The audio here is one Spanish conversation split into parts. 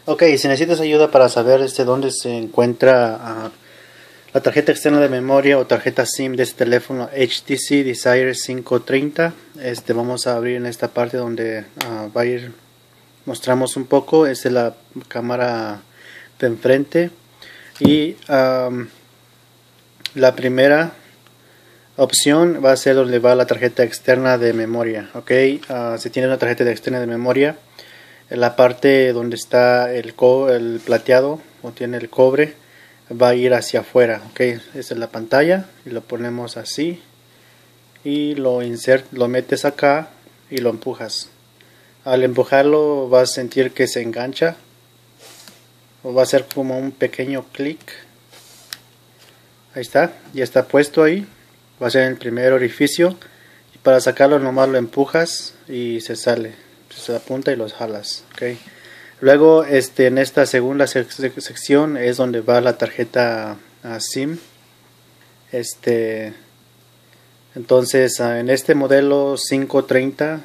Ok, si necesitas ayuda para saber dónde se encuentra la tarjeta externa de memoria o tarjeta SIM de este teléfono HTC Desire 530, vamos a abrir en esta parte donde va a ir, mostramos un poco, es la cámara de enfrente y la primera opción va a ser donde va la tarjeta externa de memoria. Ok, si tiene una tarjeta externa de memoria, en la parte donde está el plateado o tiene el cobre va a ir hacia afuera. Ok, esta es la pantalla y lo ponemos así y lo metes acá y lo empujas. Al empujarlo vas a sentir que se engancha o va a ser como un pequeño clic. Ahí está, ya está puesto ahí. Va a ser el primer orificio y para sacarlo nomás lo empujas y se sale, se apunta y los jalas. Okay. Luego en esta segunda sección es donde va la tarjeta SIM. Entonces en este modelo 530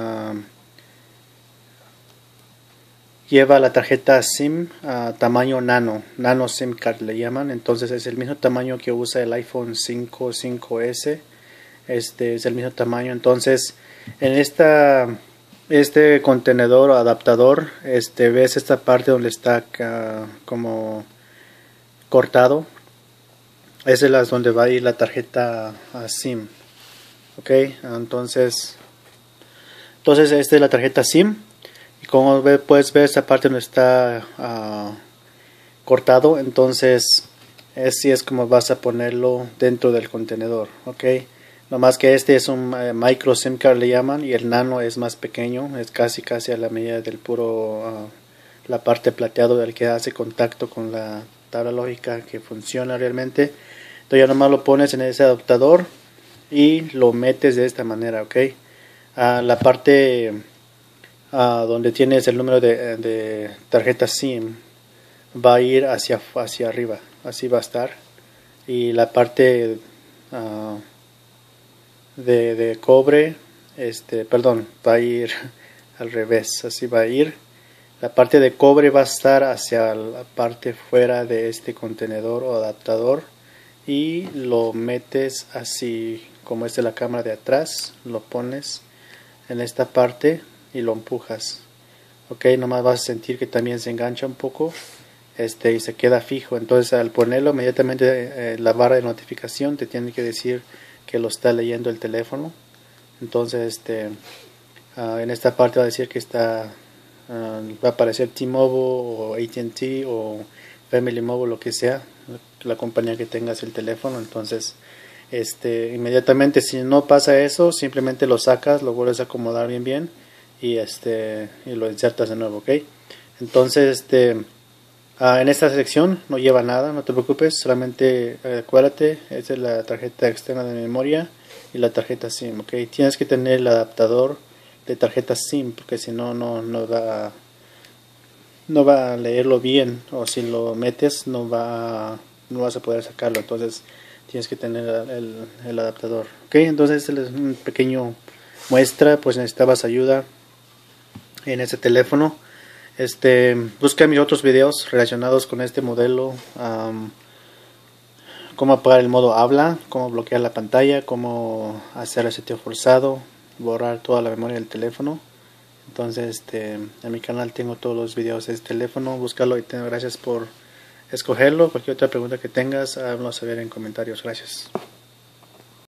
lleva la tarjeta SIM tamaño nano SIM card le llaman. Entonces es el mismo tamaño que usa el iPhone 5S. Es el mismo tamaño. Entonces en este contenedor o adaptador, ves esta parte donde está como cortado. Esa es donde va a ir la tarjeta SIM. Ok, entonces esta es la tarjeta SIM. Y como puedes ver esta parte donde está cortado, entonces así es como vas a ponerlo dentro del contenedor. Ok, nomás que este es un micro SIM card le llaman y el nano es más pequeño, es casi a la medida del puro la parte plateado del que hace contacto con la tabla lógica que funciona realmente. Entonces ya nomás lo pones en ese adaptador y lo metes de esta manera. Ok, la parte donde tienes el número de tarjeta SIM va a ir hacia arriba, así va a estar, y la parte de cobre perdón, va a ir al revés, así va a ir. La parte de cobre va a estar hacia la parte fuera de este contenedor o adaptador y lo metes así como es de la cámara de atrás, lo pones en esta parte y lo empujas. Ok, nomás vas a sentir que también se engancha un poco y se queda fijo. Entonces al ponerlo inmediatamente la barra de notificación te tiene que decir que lo está leyendo el teléfono. Entonces en esta parte va a decir que está va a aparecer T-Mobile o AT&T o Family Mobile, lo que sea, la compañía que tengas el teléfono. Entonces inmediatamente, si no pasa eso, simplemente lo sacas, lo vuelves a acomodar bien y lo insertas de nuevo. Ok, entonces en esta sección no lleva nada, no te preocupes, solamente acuérdate, esta es la tarjeta externa de memoria y la tarjeta SIM. Ok, tienes que tener el adaptador de tarjeta SIM porque si no no va a leerlo bien, o si lo metes no vas a poder sacarlo. Entonces tienes que tener el adaptador. Ok, entonces este es un pequeño muestra, pues necesitabas ayuda en este teléfono. Busca mis otros videos relacionados con este modelo, cómo apagar el modo habla, cómo bloquear la pantalla, cómo hacer el seteo forzado, borrar toda la memoria del teléfono. Entonces en mi canal tengo todos los videos de este teléfono, búscalo y gracias por escogerlo. Cualquier otra pregunta que tengas, háblanos saber en comentarios. Gracias.